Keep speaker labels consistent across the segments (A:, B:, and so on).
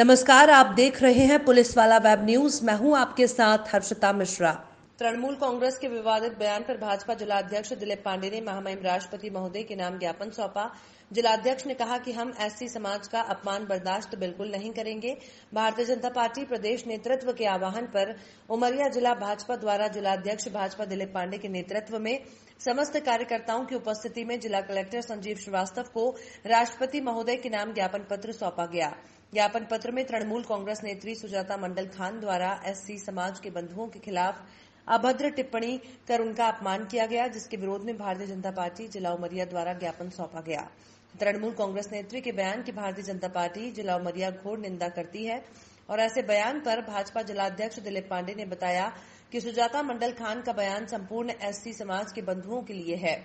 A: नमस्कार, आप देख रहे हैं पुलिस वाला वेब न्यूज। मैं हूं आपके साथ हर्षिता मिश्रा। तृणमूल कांग्रेस के विवादित बयान पर भाजपा जिलाध्यक्ष दिलीप पांडे ने महामहिम राष्ट्रपति महोदय के नाम ज्ञापन सौंपा। जिलाध्यक्ष ने कहा कि हम एससी समाज का अपमान बर्दाश्त बिल्कुल नहीं करेंगे। भारतीय जनता पार्टी प्रदेश नेतृत्व के आह्वान पर उमरिया जिला भाजपा द्वारा जिलाध्यक्ष भाजपा दिलीप पांडे के नेतृत्व में समस्त कार्यकर्ताओं की उपस्थिति में जिला कलेक्टर संजीव श्रीवास्तव को राष्ट्रपति महोदय के नाम ज्ञापन पत्र सौंपा गया। ज्ञापन पत्र में तृणमूल कांग्रेस नेत्री सुजाता मंडल खान द्वारा एससी समाज के बंधुओं के खिलाफ अभद्र टिप्पणी कर उनका अपमान किया गया, जिसके विरोध में भारतीय जनता पार्टी जिला उमरिया द्वारा ज्ञापन सौंपा गया। तृणमूल कांग्रेस नेत्री के बयान की भारतीय जनता पार्टी जिला उमरिया घोर निंदा करती है और ऐसे बयान पर भाजपा जिलाध्यक्ष दिलीप पांडे ने बताया कि सुजाता मंडल खान का बयान संपूर्ण एससी समाज के बंधुओं के लिए है,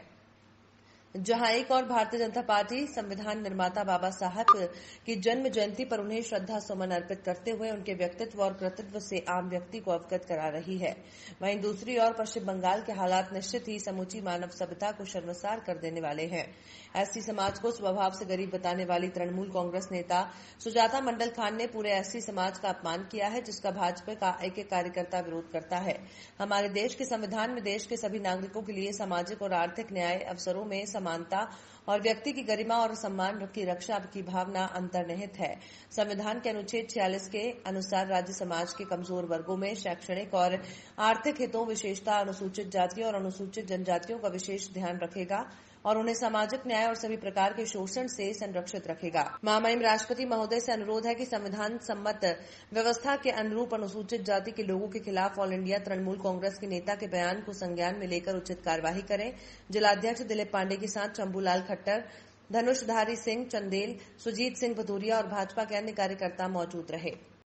A: जहां एक और भारतीय जनता पार्टी संविधान निर्माता बाबा साहब की जन्म जयंती पर उन्हें श्रद्धा सुमन अर्पित करते हुए उनके व्यक्तित्व और कृतित्व से आम व्यक्ति को अवगत करा रही है। वहीं दूसरी ओर पश्चिम बंगाल के हालात निश्चित ही समूची मानव सभ्यता को शर्मसार कर देने वाले हैं। एससी समाज को स्वभाव से गरीब बताने वाली तृणमूल कांग्रेस नेता सुजाता मंडल खान ने पूरे एससी समाज का अपमान किया है, जिसका भाजपा का एक कार्यकर्ता विरोध करता है। हमारे देश के संविधान में देश के सभी नागरिकों के लिए सामाजिक और आर्थिक न्याय अवसरों में समानता और व्यक्ति की गरिमा और सम्मान की रक्षा की भावना अंतर्निहित है। संविधान के अनुच्छेद 46 के अनुसार राज्य समाज के कमजोर वर्गों में शैक्षणिक और आर्थिक हितों, विशेषता अनुसूचित जातियों और अनुसूचित जनजातियों का विशेष ध्यान रखेगा और उन्हें सामाजिक न्याय और सभी प्रकार के शोषण से संरक्षित रखेगा। महामहिम राष्ट्रपति महोदय से अनुरोध है कि संविधान सम्मत व्यवस्था के अनुरूप अनुसूचित जाति के लोगों के खिलाफ ऑल इंडिया तृणमूल कांग्रेस के नेता के बयान को संज्ञान में लेकर उचित कार्यवाही करें। जिलाध्यक्ष दिलीप पांडे के साथ शंभूलाल खट्टर, धनुषधारी सिंह चंदेल, सुजीत सिंह भदौरिया और भाजपा के अन्य कार्यकर्ता मौजूद रहे।